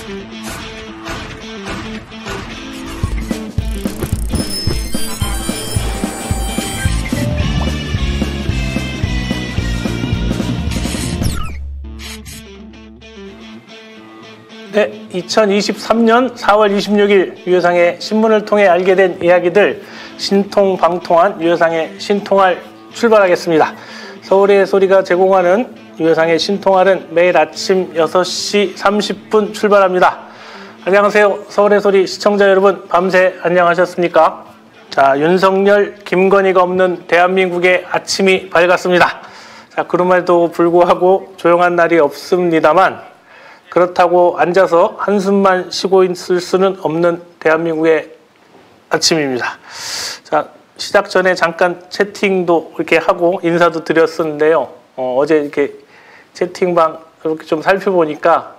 네, 2023년 4월 26일 유효상의 신문을 통해 알게 된 이야기들 신통방통한 유효상의 신통할 출발하겠습니다. 서울의 소리가 제공하는 유효상의 신통할은 매일 아침 6시 30분 출발합니다. 안녕하세요. 서울의 소리 시청자 여러분, 밤새 안녕하셨습니까? 자, 윤석열, 김건희가 없는 대한민국의 아침이 밝았습니다. 자, 그럼에도 불구하고 조용한 날이 없습니다만 그렇다고 앉아서 한숨만 쉬고 있을 수는 없는 대한민국의 아침입니다. 자, 시작 전에 잠깐 채팅도 이렇게 하고 인사도 드렸었는데요. 어제 이렇게 채팅방 이렇게 좀 살펴보니까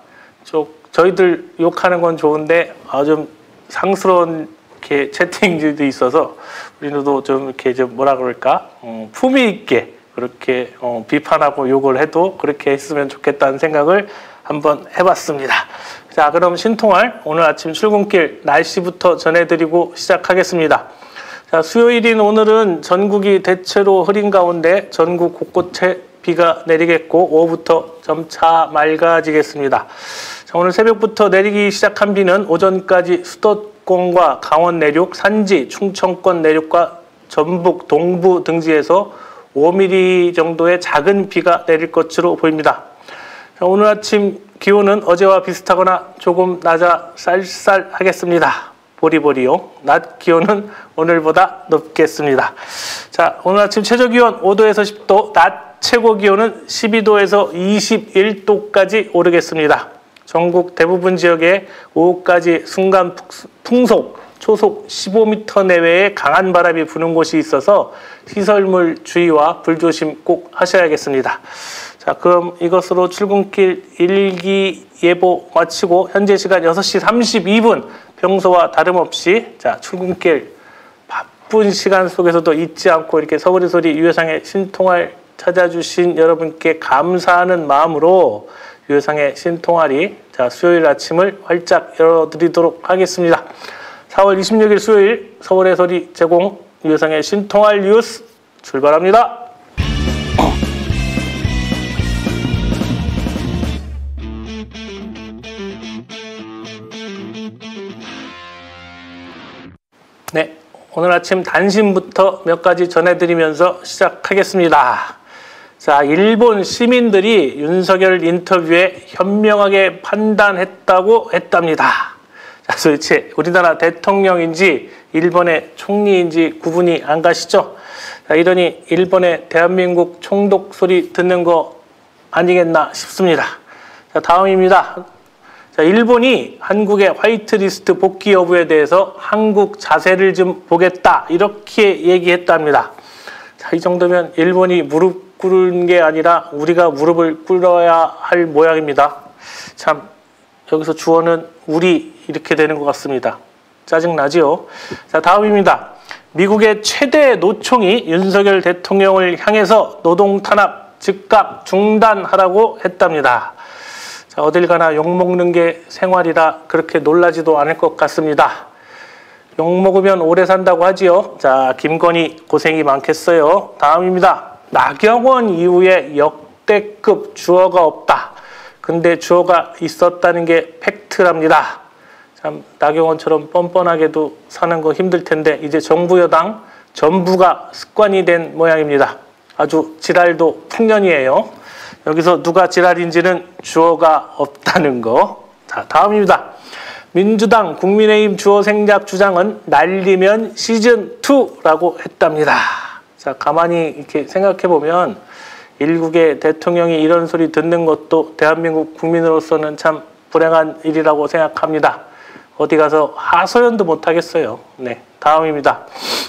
저희들 욕하는 건 좋은데 좀 상스러운 이렇게 채팅들도 있어서 우리도 좀 이렇게 좀 뭐라 그럴까 품위 있게 그렇게 비판하고 욕을 해도 그렇게 했으면 좋겠다는 생각을 한번 해봤습니다. 자, 그럼 신통할 오늘 아침 출근길 날씨부터 전해드리고 시작하겠습니다. 자, 수요일인 오늘은 전국이 대체로 흐린 가운데 전국 곳곳에 비가 내리겠고 오후부터 점차 맑아지겠습니다. 자, 오늘 새벽부터 내리기 시작한 비는 오전까지 수도권과 강원 내륙, 산지, 충청권 내륙과 전북, 동부 등지에서 5mm 정도의 작은 비가 내릴 것으로 보입니다. 자, 오늘 아침 기온은 어제와 비슷하거나 조금 낮아 쌀쌀하겠습니다. 보리보리요. 낮 기온은 오늘보다 높겠습니다. 자, 오늘 아침 최저 기온 5도에서 10도, 낮 최고 기온은 12도에서 21도까지 오르겠습니다. 전국 대부분 지역에 오후까지 순간 풍속, 초속 15m 내외의 강한 바람이 부는 곳이 있어서 시설물 주의와 불조심 꼭 하셔야겠습니다. 자, 그럼 이것으로 출근길 일기예보 마치고 현재 시간 6시 32분 평소와 다름없이 자, 출근길 바쁜 시간 속에서도 잊지 않고 이렇게 서울의 소리 유효상의 신통할 찾아주신 여러분께 감사하는 마음으로 유효상의 신통할이 자, 수요일 아침을 활짝 열어드리도록 하겠습니다. 4월 26일 수요일 서울의 소리 제공 유효상의 신통할 뉴스 출발합니다. 네, 오늘 아침 단신부터 몇 가지 전해드리면서 시작하겠습니다. 자, 일본 시민들이 윤석열 인터뷰에 현명하게 판단했다고 했답니다. 자, 도대체 우리나라 대통령인지 일본의 총리인지 구분이 안 가시죠? 자, 이러니 일본의 대한민국 총독 소리 듣는 거 아니겠나 싶습니다. 자, 다음입니다. 자, 일본이 한국의 화이트리스트 복귀 여부에 대해서 한국 자세를 좀 보겠다 이렇게 얘기했답니다. 자, 이 정도면 일본이 무릎 꿇은 게 아니라 우리가 무릎을 꿇어야 할 모양입니다. 참 여기서 주어는 우리 이렇게 되는 것 같습니다. 짜증나지요? 자, 다음입니다. 미국의 최대 노총이 윤석열 대통령을 향해서 노동 탄압 즉각 중단하라고 했답니다. 자, 어딜 가나 욕먹는 게 생활이라 그렇게 놀라지도 않을 것 같습니다. 욕먹으면 오래 산다고 하지요. 자, 김건희 고생이 많겠어요. 다음입니다. 나경원 이후에 역대급 주어가 없다. 근데 주어가 있었다는 게 팩트랍니다. 참 나경원처럼 뻔뻔하게도 사는 거 힘들 텐데 이제 정부 여당 전부가 습관이 된 모양입니다. 아주 지랄도 풍년이에요. 여기서 누가 지랄인지는 주어가 없다는 거. 자, 다음입니다. 민주당 국민의힘 주어 생략 주장은 날리면 시즌2라고 했답니다. 자, 가만히 이렇게 생각해보면 일국의 대통령이 이런 소리 듣는 것도 대한민국 국민으로서는 참 불행한 일이라고 생각합니다. 어디 가서 하소연도 못하겠어요. 네, 다음입니다.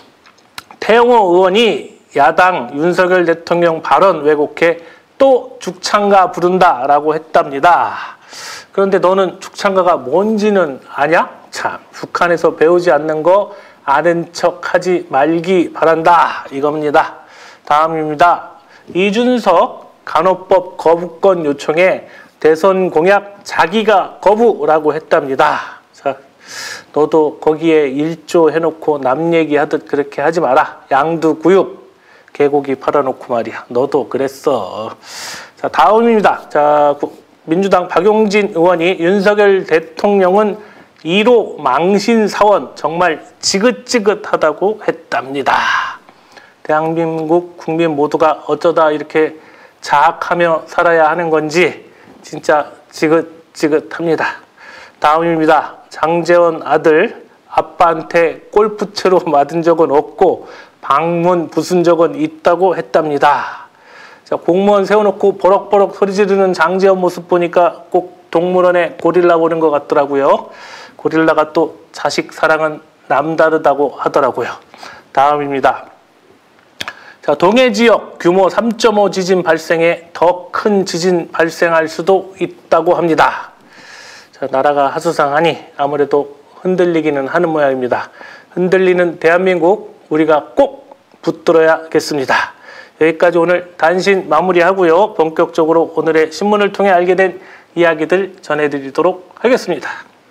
태영호 의원이 야당 윤석열 대통령 발언 왜곡해 또 죽창가 부른다라고 했답니다. 그런데 너는 죽창가가 뭔지는 아냐? 참, 북한에서 배우지 않는 거 아는 척하지 말기 바란다 이겁니다. 다음입니다. 이준석 간호법 거부권 요청에 대선 공약 자기가 거부라고 했답니다. 자, 너도 거기에 1조 해놓고 남 얘기하듯 그렇게 하지 마라. 양두구육 개고기 팔아놓고 말이야. 너도 그랬어. 자, 다음입니다. 자, 민주당 박용진 의원이 윤석열 대통령은 1호 망신사원 정말 지긋지긋하다고 했답니다. 대한민국 국민 모두가 어쩌다 이렇게 자학하며 살아야 하는 건지 진짜 지긋지긋합니다. 다음입니다. 장제원 아들 아빠한테 골프채로 맞은 적은 없고 방문 부순 적은 있다고 했답니다. 자, 공무원 세워놓고 버럭버럭 소리 지르는 장제원 모습 보니까 꼭 동물원에 고릴라 보는 것 같더라고요. 고릴라가 또 자식 사랑은 남다르다고 하더라고요. 다음입니다. 자, 동해 지역 규모 3.5 지진 발생에 더 큰 지진 발생할 수도 있다고 합니다. 자, 나라가 하수상하니 아무래도 흔들리기는 하는 모양입니다. 흔들리는 대한민국 우리가 꼭 붙들어야겠습니다. 여기까지 오늘 단신 마무리하고요. 본격적으로 오늘의 신문을 통해 알게 된 이야기들 전해드리도록 하겠습니다.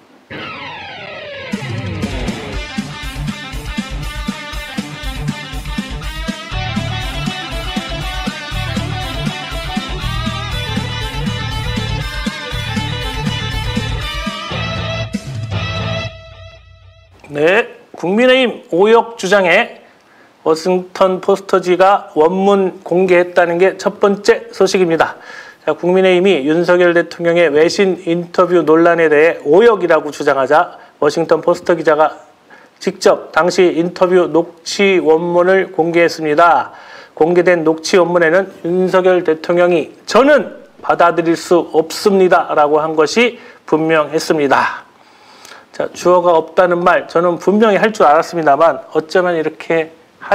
네, 국민의힘 오역 주장에 워싱턴 포스터지가 원문 공개했다는 게 첫 번째 소식입니다. 자, 국민의힘이 윤석열 대통령의 외신 인터뷰 논란에 대해 오역이라고 주장하자 워싱턴 포스터 기자가 직접 당시 인터뷰 녹취 원문을 공개했습니다. 공개된 녹취 원문에는 윤석열 대통령이 저는 받아들일 수 없습니다 라고 한 것이 분명했습니다. 자, 주어가 없다는 말 저는 분명히 할 줄 알았습니다만 어쩌면 이렇게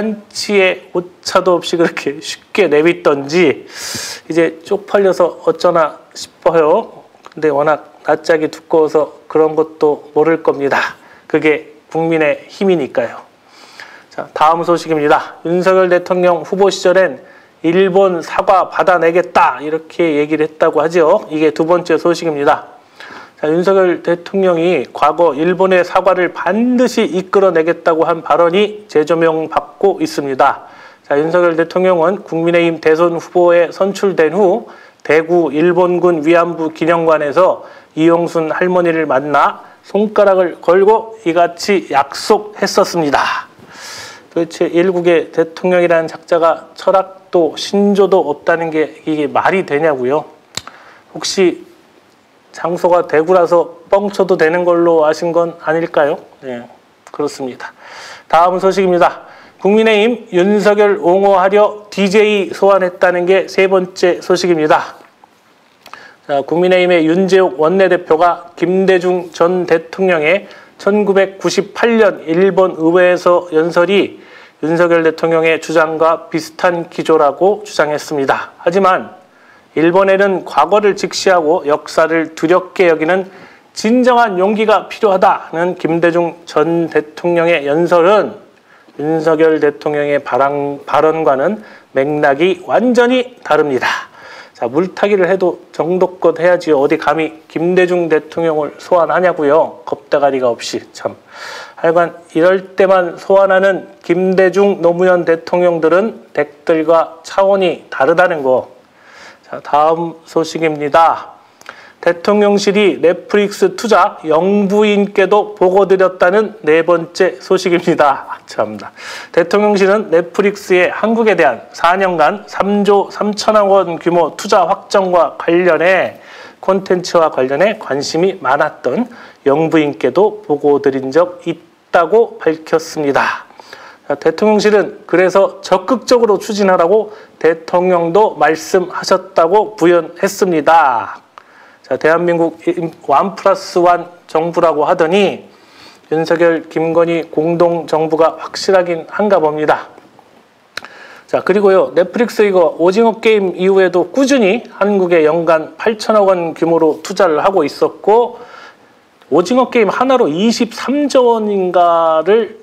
한치의 오차도 없이 그렇게 쉽게 내뱉던지 이제 쪽팔려서 어쩌나 싶어요. 근데 워낙 낯짝이 두꺼워서 그런 것도 모를 겁니다. 그게 국민의 힘이니까요. 자, 다음 소식입니다. 윤석열 대통령 후보 시절엔 일본 사과 받아내겠다 이렇게 얘기를 했다고 하죠. 이게 두 번째 소식입니다. 자, 윤석열 대통령이 과거 일본의 사과를 반드시 이끌어내겠다고 한 발언이 재조명받고 있습니다. 자, 윤석열 대통령은 국민의힘 대선 후보에 선출된 후 대구 일본군 위안부 기념관에서 이용순 할머니를 만나 손가락을 걸고 이같이 약속했었습니다. 도대체 일국의 대통령이라는 작자가 철학도 신조도 없다는 게 이게 말이 되냐고요? 혹시 장소가 대구라서 뻥쳐도 되는 걸로 아신 건 아닐까요? 네, 그렇습니다. 다음 소식입니다. 국민의힘 윤석열 옹호하려 DJ 소환했다는 게 세 번째 소식입니다. 자, 국민의힘의 윤재욱 원내대표가 김대중 전 대통령의 1998년 일본 의회에서 연설이 윤석열 대통령의 주장과 비슷한 기조라고 주장했습니다. 하지만 일본에는 과거를 직시하고 역사를 두렵게 여기는 진정한 용기가 필요하다는 김대중 전 대통령의 연설은 윤석열 대통령의 발언과는 맥락이 완전히 다릅니다. 자, 물타기를 해도 정도껏 해야지요. 어디 감히 김대중 대통령을 소환하냐고요. 겁대가리가 없이 참. 하여간 이럴 때만 소환하는 김대중 노무현 대통령들은 댁들과 차원이 다르다는 거. 자, 다음 소식입니다. 대통령실이 넷플릭스 투자 영부인께도 보고드렸다는 네 번째 소식입니다. 참나. 대통령실은 넷플릭스의 한국에 대한 4년간 3조 3천억 원 규모 투자 확정과 관련해 콘텐츠와 관련해 관심이 많았던 영부인께도 보고드린 적 있다고 밝혔습니다. 대통령실은 그래서 적극적으로 추진하라고 대통령도 말씀하셨다고 부연했습니다. 자, 대한민국 1+1 정부라고 하더니 윤석열, 김건희 공동정부가 확실하긴 한가 봅니다. 자, 그리고요, 넷플릭스 이거 오징어 게임 이후에도 꾸준히 한국에 연간 8천억 원 규모로 투자를 하고 있었고, 오징어 게임 하나로 23조 원인가를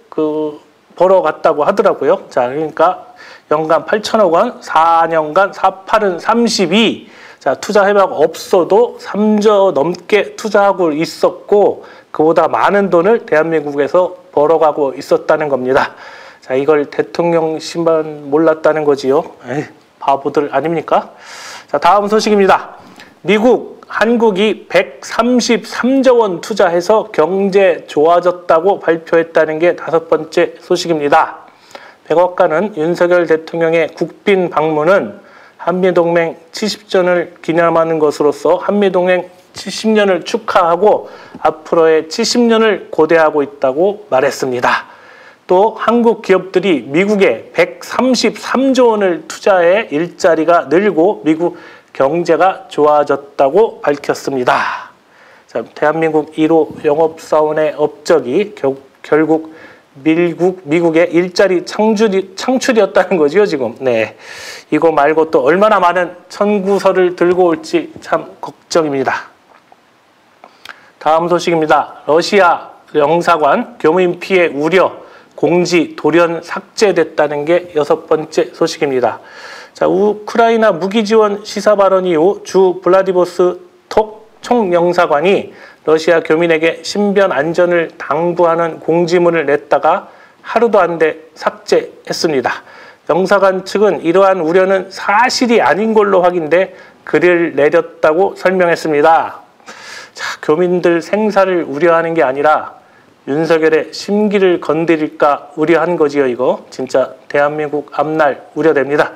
벌어갔다고 하더라고요. 자, 그러니까 연간 8천억 원, 4년간 4, 8은 32, 자, 투자 해박 없어도 3조 넘게 투자하고 있었고 그보다 많은 돈을 대한민국에서 벌어가고 있었다는 겁니다. 자, 이걸 대통령실만 몰랐다는 거지요. 에이, 바보들 아닙니까? 자, 다음 소식입니다. 미국, 한국이 133조 원 투자해서 경제 좋아졌다고 발표했다는 게 5번째 소식입니다. 백악관은 윤석열 대통령의 국빈 방문은 한미동맹 70전을 기념하는 것으로서 한미동맹 70년을 축하하고 앞으로의 70년을 고대하고 있다고 말했습니다. 또 한국 기업들이 미국에 133조 원을 투자해 일자리가 늘고 미국 경제가 좋아졌다고 밝혔습니다. 자, 대한민국 1호 영업사원의 업적이 결국 미국의 일자리 창출이었다는 거죠, 지금. 네. 이거 말고 또 얼마나 많은 청구서를 들고 올지 참 걱정입니다. 다음 소식입니다. 러시아 영사관 교민 피해 우려 공지 돌연 삭제됐다는 게 6번째 소식입니다. 자, 우크라이나 무기 지원 시사 발언 이후 주 블라디보스톡 총영사관이 러시아 교민에게 신변 안전을 당부하는 공지문을 냈다가 하루도 안 돼 삭제했습니다. 영사관 측은 이러한 우려는 사실이 아닌 걸로 확인돼 글을 내렸다고 설명했습니다. 자, 교민들 생사를 우려하는 게 아니라 윤석열의 심기를 건드릴까 우려한 거지요, 이거. 진짜 대한민국 앞날 우려됩니다.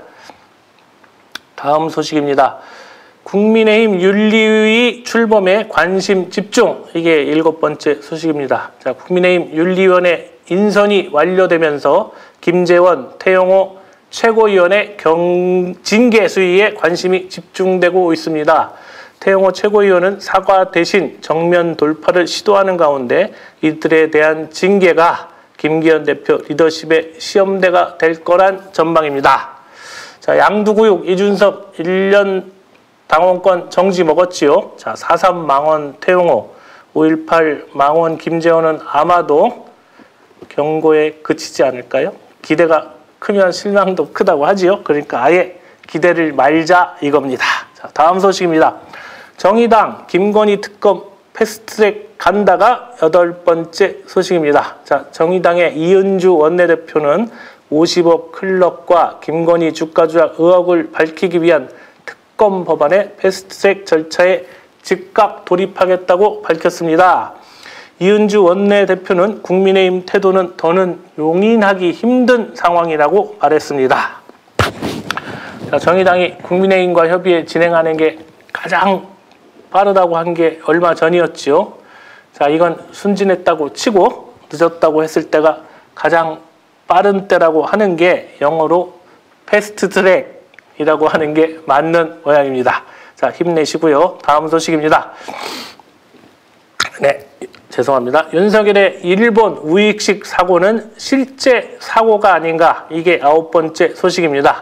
다음 소식입니다. 국민의힘 윤리위 출범에 관심 집중. 이게 7번째 소식입니다. 자, 국민의힘 윤리위원회 인선이 완료되면서 김재원, 태영호 최고위원의 징계 수위에 관심이 집중되고 있습니다. 태영호 최고위원은 사과 대신 정면 돌파를 시도하는 가운데 이들에 대한 징계가 김기현 대표 리더십의 시험대가 될 거란 전망입니다. 자, 양두구육 이준석 1년 당원권 정지 먹었지요. 자, 4.3 망원 태용호, 5.18 망원 김재원은 아마도 경고에 그치지 않을까요? 기대가 크면 실망도 크다고 하지요. 그러니까 아예 기대를 말자 이겁니다. 자, 다음 소식입니다. 정의당 김건희 특검 패스트트랙 간다가 8번째 소식입니다. 자, 정의당의 이은주 원내대표는 50억 클럽과 김건희 주가 조작 의혹을 밝히기 위한 특검 법안의 패스트트랙 절차에 즉각 돌입하겠다고 밝혔습니다. 이은주 원내대표는 국민의힘 태도는 더는 용인하기 힘든 상황이라고 말했습니다. 자, 정의당이 국민의힘과 협의에 진행하는 게 가장 빠르다고 한 게 얼마 전이었지요. 자, 이건 순진했다고 치고 늦었다고 했을 때가 가장 빠른 때라고 하는 게 영어로 패스트트랙이라고 하는 게 맞는 모양입니다. 자, 힘내시고요. 다음 소식입니다. 네, 죄송합니다. 윤석열의 일본 우익식 사고는 실제 사고가 아닌가. 이게 9번째 소식입니다.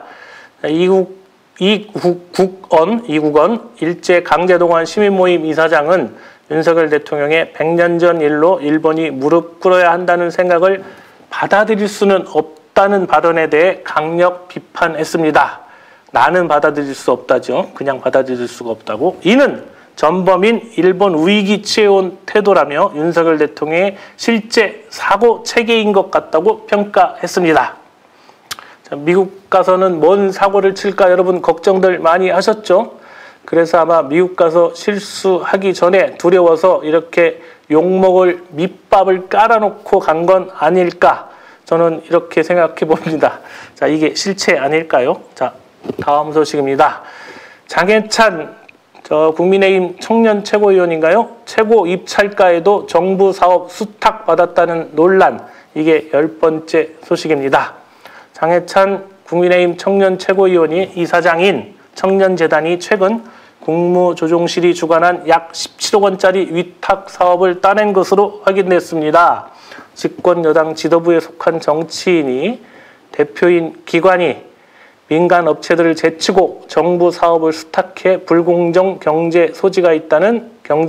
이국원 일제 강제동원 시민모임 이사장은 윤석열 대통령의 100년 전 일로 일본이 무릎 꿇어야 한다는 생각을 받아들일 수는 없다는 발언에 대해 강력 비판했습니다. 나는 받아들일 수 없다죠. 그냥 받아들일 수가 없다고. 이는 전범인 일본 우익이 취해온 태도라며 윤석열 대통령의 실제 사고 체계인 것 같다고 평가했습니다. 자, 미국 가서는 뭔 사고를 칠까 여러분 걱정들 많이 하셨죠? 그래서 아마 미국 가서 실수하기 전에 두려워서 이렇게 욕먹을 밑밥을 깔아놓고 간 건 아닐까? 저는 이렇게 생각해 봅니다. 자, 이게 실체 아닐까요? 자, 다음 소식입니다. 장해찬 국민의힘 청년 최고위원인가요? 최고 입찰가에도 정부 사업 수탁받았다는 논란. 이게 10번째 소식입니다. 장해찬 국민의힘 청년 최고위원이 이사장인 청년재단이 최근 국무조정실이 주관한 약 17억 원짜리 위탁 사업을 따낸 것으로 확인됐습니다. 집권 여당 지도부에 속한 정치인이 대표인 기관이 민간 업체들을 제치고 정부 사업을 수탁해 불공정 경쟁 소지가 있다는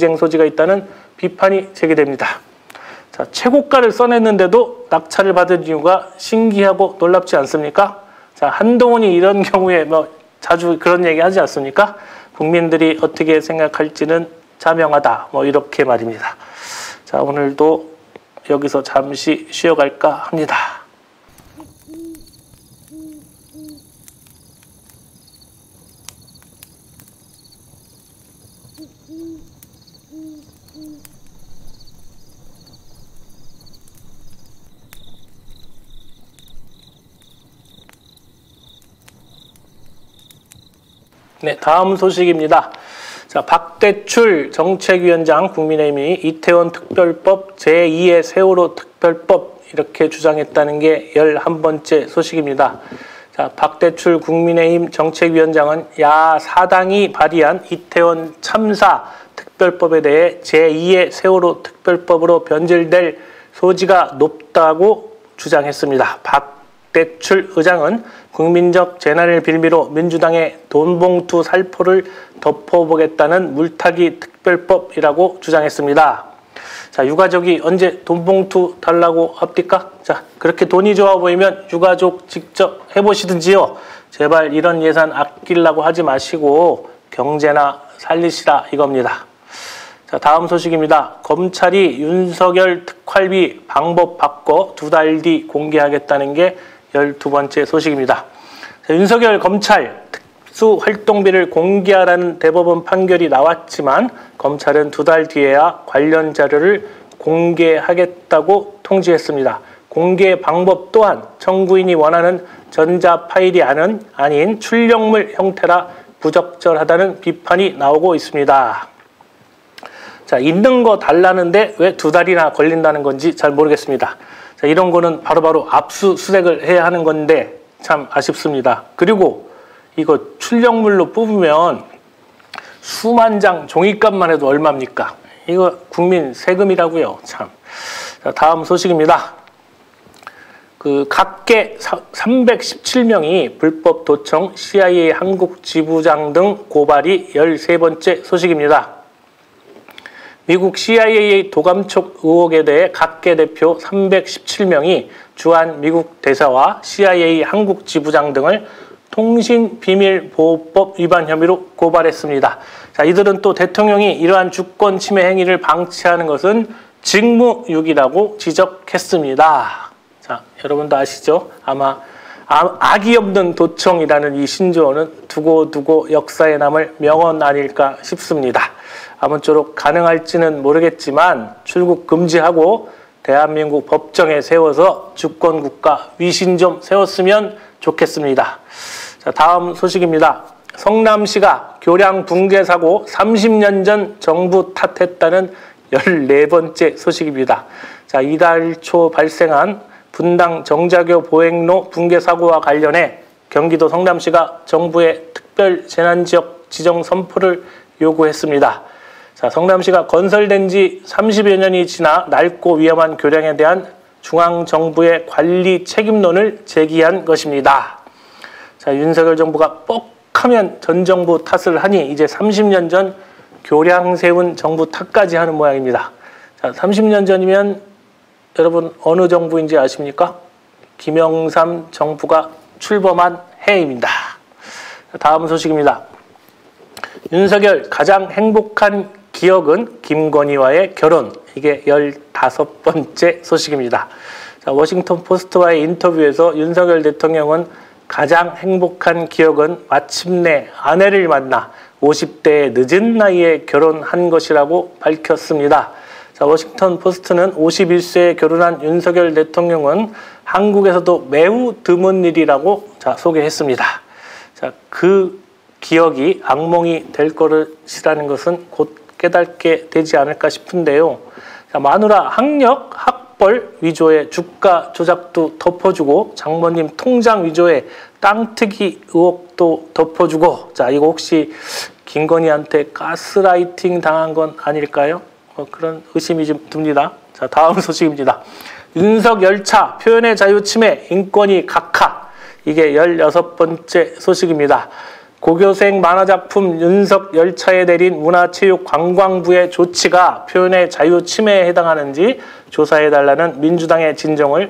비판이 제기됩니다. 자, 최고가를 써냈는데도 낙찰을 받은 이유가 신기하고 놀랍지 않습니까? 자, 한동훈이 이런 경우에 자주 그런 얘기 하지 않습니까? 국민들이 어떻게 생각할지는 자명하다. 뭐 이렇게 말입니다. 자, 오늘도 여기서 잠시 쉬어갈까 합니다. 네, 다음 소식입니다. 자, 박대출 정책위원장 국민의힘이 이태원 특별법 제2의 세월호 특별법 이렇게 주장했다는 게 11번째 소식입니다. 자, 박대출 국민의힘 정책위원장은 야4당이 발의한 이태원 참사 특별법에 대해 제2의 세월호 특별법으로 변질될 소지가 높다고 주장했습니다. 박대출 의장은 국민적 재난을 빌미로 민주당의 돈봉투 살포를 덮어보겠다는 물타기 특별법이라고 주장했습니다. 자, 유가족이 언제 돈봉투 달라고 합니까? 자, 그렇게 돈이 좋아 보이면 유가족 직접 해보시든지요. 제발 이런 예산 아끼려고 하지 마시고 경제나 살리시라 이겁니다. 자, 다음 소식입니다. 검찰이 윤석열 특활비 방법 바꿔 2달 뒤 공개하겠다는 게 12번째 소식입니다. 자, 윤석열 검찰 특수활동비를 공개하라는 대법원 판결이 나왔지만 검찰은 2달 뒤에야 관련 자료를 공개하겠다고 통지했습니다. 공개 방법 또한 청구인이 원하는 전자 파일이 아닌 출력물 형태라 부적절하다는 비판이 나오고 있습니다. 자, 있는 거 달라는데 왜 2달이나 걸린다는 건지 잘 모르겠습니다. 자, 이런 거는 바로바로 압수수색을 해야 하는 건데 참 아쉽습니다. 그리고 이거 출력물로 뽑으면 수만 장 종이값만 해도 얼마입니까? 이거 국민 세금이라고요. 참. 자, 다음 소식입니다. 각계 317명이 불법 도청, CIA 한국 지부장 등 고발이 13번째 소식입니다. 미국 CIA 도감촉 의혹에 대해 각계 대표 317명이 주한 미국 대사와 CIA 한국 지부장 등을 통신비밀보호법 위반 혐의로 고발했습니다. 자, 이들은 또 대통령이 이러한 주권 침해 행위를 방치하는 것은 직무유기라고 지적했습니다. 자, 여러분도 아시죠? 아마 악이 없는 도청이라는 이 신조어는 두고두고 역사에 남을 명언 아닐까 싶습니다. 아무쪼록 가능할지는 모르겠지만 출국 금지하고 대한민국 법정에 세워서 주권국가 위신 좀 세웠으면 좋겠습니다. 자, 다음 소식입니다. 성남시가 교량 붕괴 사고 30년 전 정부 탓했다는 14번째 소식입니다. 자, 이달 초 발생한 분당 정자교 보행로 붕괴 사고와 관련해 경기도 성남시가 정부의 특별 재난지역 지정 선포를 요구했습니다. 자, 성남시가 건설된 지 30여 년이 지나 낡고 위험한 교량에 대한 중앙정부의 관리 책임론을 제기한 것입니다. 자, 윤석열 정부가 뻑하면 전 정부 탓을 하니 이제 30년 전 교량 세운 정부 탓까지 하는 모양입니다. 자, 30년 전이면 여러분 어느 정부인지 아십니까? 김영삼 정부가 출범한 해입니다. 자, 다음 소식입니다. 윤석열 가장 행복한 기억은 김건희와의 결혼. 이게 15번째 소식입니다. 자, 워싱턴 포스트와의 인터뷰에서 윤석열 대통령은 가장 행복한 기억은 마침내 아내를 만나 50대의 늦은 나이에 결혼한 것이라고 밝혔습니다. 자, 워싱턴 포스트는 51세에 결혼한 윤석열 대통령은 한국에서도 매우 드문 일이라고 소개했습니다. 자, 그 기억이 악몽이 될 것이라는 것은 곧 깨닫게 되지 않을까 싶은데요. 자, 마누라 학력, 학벌 위조의 주가 조작도 덮어주고 장모님 통장 위조의 땅 투기 의혹도 덮어주고, 자, 이거 혹시 김건희한테 가스라이팅 당한 건 아닐까요? 그런 의심이 좀 듭니다. 자, 다음 소식입니다. 윤석 열차 표현의 자유 침해 인권위 각하. 이게 16번째 소식입니다. 고교생 만화작품 윤석 열차에 내린 문화체육관광부의 조치가 표현의 자유 침해에 해당하는지 조사해달라는 민주당의 진정을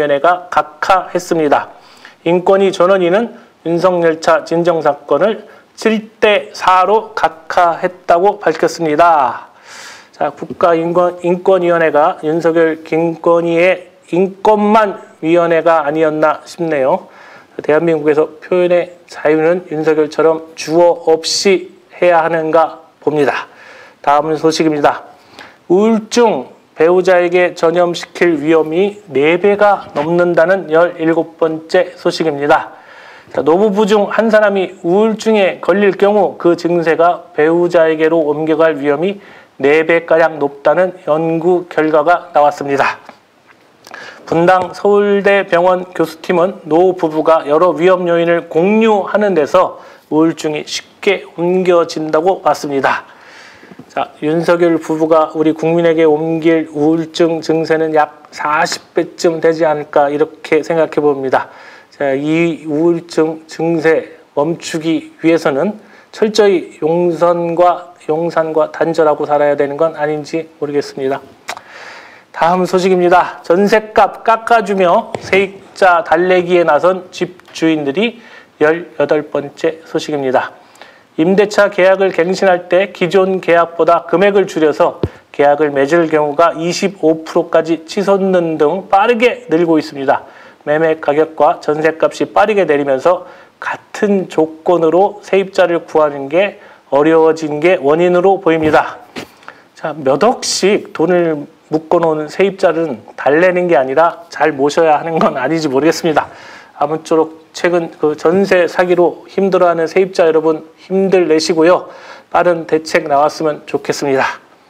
국가인권위원회가 각하했습니다. 인권위 전원위는 윤석 열차 진정사건을 7대 4로 각하했다고 밝혔습니다. 자, 국가인권위원회가 윤석열, 김건희의 인권만 위원회가 아니었나 싶네요. 대한민국에서 표현의 자유는 윤석열처럼 주어 없이 해야 하는가 봅니다. 다음 소식입니다. 우울증 배우자에게 전염시킬 위험이 4배가 넘는다는 17번째 소식입니다. 자, 노부부 중 한 사람이 우울증에 걸릴 경우 그 증세가 배우자에게로 옮겨갈 위험이 4배가량 높다는 연구 결과가 나왔습니다. 분당 서울대병원 교수팀은 노 부부가 여러 위험 요인을 공유하는 데서 우울증이 쉽게 옮겨진다고 봤습니다. 자, 윤석열 부부가 우리 국민에게 옮길 우울증 증세는 약 40배쯤 되지 않을까 이렇게 생각해 봅니다. 자, 이 우울증 증세 멈추기 위해서는 철저히 용산과 단절하고 살아야 되는 건 아닌지 모르겠습니다. 다음 소식입니다. 전셋값 깎아주며 세입자 달래기에 나선 집주인들이 18번째 소식입니다. 임대차 계약을 갱신할 때 기존 계약보다 금액을 줄여서 계약을 맺을 경우가 25%까지 치솟는 등 빠르게 늘고 있습니다. 매매 가격과 전셋값이 빠르게 내리면서 같은 조건으로 세입자를 구하는 게 어려워진 게 원인으로 보입니다. 자, 몇 억씩 돈을 묶어놓은 세입자는 달래는 게 아니라 잘 모셔야 하는 건 아닌지 모르겠습니다. 아무쪼록 최근 그 전세 사기로 힘들어하는 세입자 여러분 힘들 내시고요. 빠른 대책 나왔으면 좋겠습니다.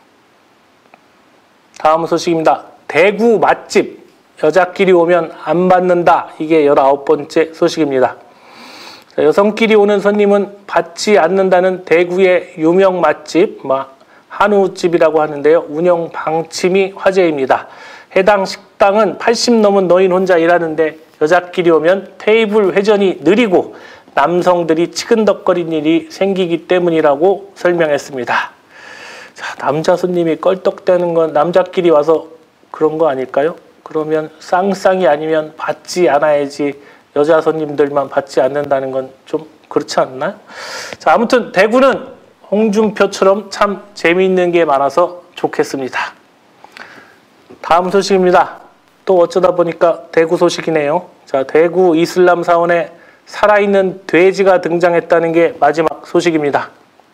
다음 소식입니다. 대구 맛집 여자끼리 오면 안 받는다. 이게 19번째 소식입니다. 여성끼리 오는 손님은 받지 않는다는 대구의 유명 맛집 한우집이라고 하는데요. 운영 방침이 화제입니다. 해당 식당은 80 넘은 노인 혼자 일하는데 여자끼리 오면 테이블 회전이 느리고 남성들이 치근덕거리는 일이 생기기 때문이라고 설명했습니다. 자, 남자 손님이 껄떡대는 건 남자끼리 와서 그런 거 아닐까요? 그러면 쌍쌍이 아니면 받지 않아야지 여자 손님들만 받지 않는다는 건 좀 그렇지 않나요? 자, 아무튼 대구는 홍준표처럼 참 재미있는 게 많아서 좋겠습니다. 다음 소식입니다. 또 어쩌다 보니까 대구 소식이네요. 자, 대구 이슬람 사원에 살아있는 돼지가 등장했다는 게 마지막 소식입니다.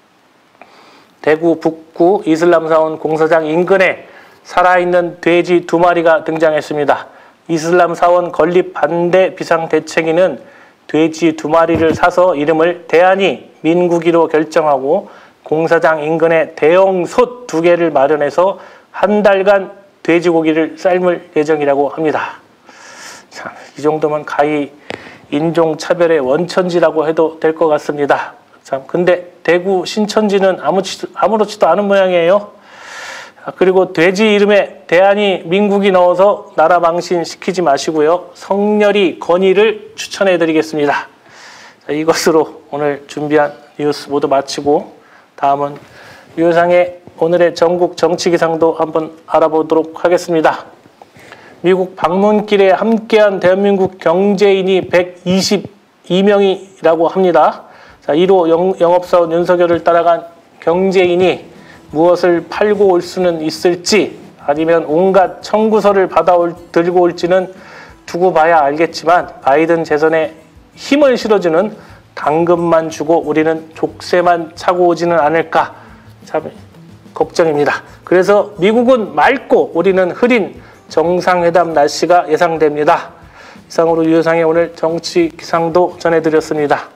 대구 북구 이슬람 사원 공사장 인근에 살아있는 돼지 2마리가 등장했습니다. 이슬람 사원 건립 반대 비상대책위는 돼지 2마리를 사서 이름을 대한이 민국이로 결정하고 공사장 인근에 대형 솥 2개를 마련해서 한 달간 돼지고기를 삶을 예정이라고 합니다. 참, 이 정도면 가히 인종차별의 원천지라고 해도 될 것 같습니다. 참, 근데 대구 신천지는 아무렇지도 않은 모양이에요. 그리고 돼지 이름에 대한이 민국이 넣어서 나라 망신시키지 마시고요. 성렬이 건의를 추천해 드리겠습니다. 자, 이것으로 오늘 준비한 뉴스 모두 마치고 다음은 유효상의 오늘의 전국 정치기상도 한번 알아보도록 하겠습니다. 미국 방문길에 함께한 대한민국 경제인이 122명이라고 합니다. 자, 1호 영업사원 윤석열을 따라간 경제인이 무엇을 팔고 올 수는 있을지 아니면 온갖 청구서를 들고 올지는 두고 봐야 알겠지만 바이든 재선에 힘을 실어주는 당근만 주고 우리는 족쇄만 차고 오지는 않을까 참 걱정입니다. 그래서 미국은 맑고 우리는 흐린 정상회담 날씨가 예상됩니다. 이상으로 유효상의 오늘 정치기상도 전해드렸습니다.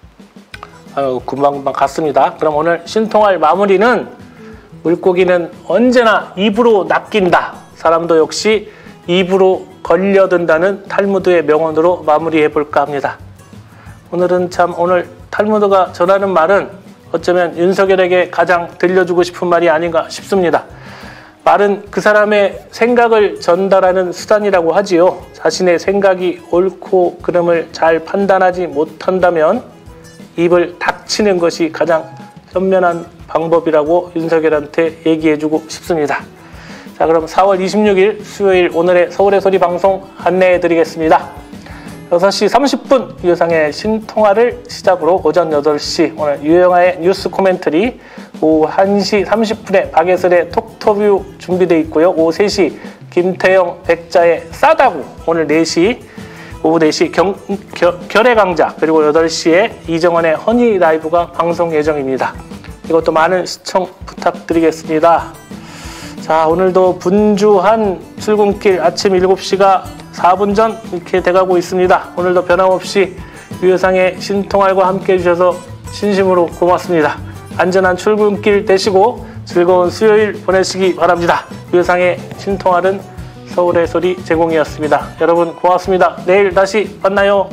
금방 갔습니다. 그럼 오늘 신통할 마무리는 물고기는 언제나 입으로 낚인다. 사람도 역시 입으로 걸려든다는 탈무드의 명언으로 마무리해볼까 합니다. 오늘 탈무드가 전하는 말은 어쩌면 윤석열에게 가장 들려주고 싶은 말이 아닌가 싶습니다. 말은 그 사람의 생각을 전달하는 수단이라고 하지요. 자신의 생각이 옳고 그름을 잘 판단하지 못한다면 입을 닥치는 것이 가장 현명한 방법이라고 윤석열한테 얘기해주고 싶습니다. 자, 그럼 4월 26일 수요일 오늘의 서울의 소리 방송 안내해드리겠습니다. 6시 30분 유효상의 신통화를 시작으로 오전 8시 오늘 유영아의 뉴스 코멘터리, 오후 1시 30분에 박예슬의 톡터뷰 준비되어 있고요. 오후 3시 김태영 백자의 싸다구, 오늘 4시 오후 4시 결의 강자, 그리고 8시에 이정원의 허니 라이브가 방송 예정입니다. 이것도 많은 시청 부탁드리겠습니다. 자, 오늘도 분주한 출근길 아침 7시가 4분 전 이렇게 돼가고 있습니다. 오늘도 변함없이 유효상의 신통할과 함께 해주셔서 진심으로 고맙습니다. 안전한 출근길 되시고 즐거운 수요일 보내시기 바랍니다. 유효상의 신통할은 서울의 소리 제공이었습니다. 여러분 고맙습니다. 내일 다시 만나요.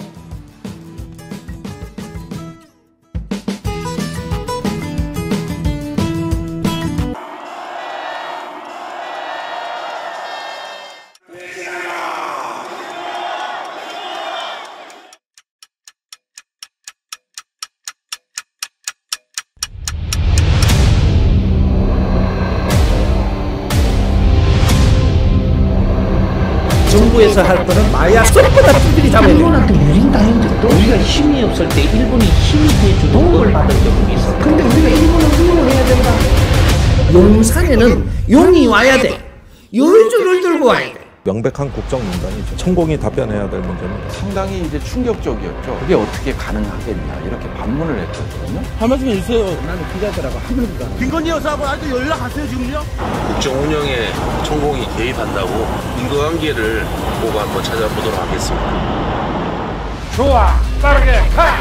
정부에서 할 거는 마약 쏙보다 두들이 잡아야 돼. 일본한테 유린 당했는데 또 우리가 힘이 없을 때 일본이 힘이 돼주는 도움을 받은 적이 있어. 근데 우리가 일본을 훌륭해야 된다. 용산에는 용이 와야 돼. 요주를 들고 와야 돼. 명백한 국정농단이죠. 천공이 답변해야 될 문제입니다. 상당히 이제 충격적이었죠. 그게 어떻게 가능하겠냐 이렇게 반문을 했거든요. 한 말씀 해주세요. 나는 기자들하고 하늘보다. 김건희 여사하고 아직 연락하세요 지금요? 국정 운영에 천공이 개입한다고 인과관계를 보고 한번 찾아보도록 하겠습니다. 좋아, 빠르게 가!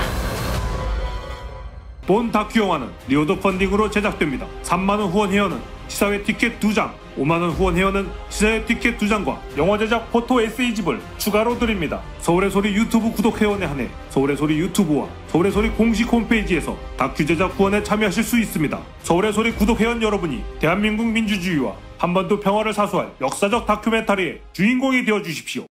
본 다큐 영화는 리오더 펀딩으로 제작됩니다. 3만원 후원 회원은 시사회 티켓 2장, 5만원 후원 회원은 시사회 티켓 2장과 영화 제작 포토 에세이집을 추가로 드립니다. 서울의 소리 유튜브 구독 회원에 한해 서울의 소리 유튜브와 서울의 소리 공식 홈페이지에서 다큐 제작 후원에 참여하실 수 있습니다. 서울의 소리 구독 회원 여러분이 대한민국 민주주의와 한반도 평화를 사수할 역사적 다큐멘터리의 주인공이 되어주십시오.